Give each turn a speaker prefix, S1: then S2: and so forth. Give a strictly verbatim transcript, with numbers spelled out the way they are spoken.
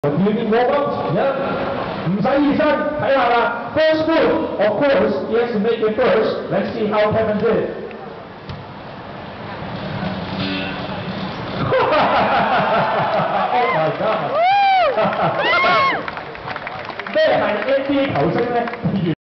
S1: Beauty warm-up, yeah. 唔使醫生，睇下啦。First move, of course, he has to make it first. Let's see how Kevin did. Oh my God! 咩係 N B A 球星咧？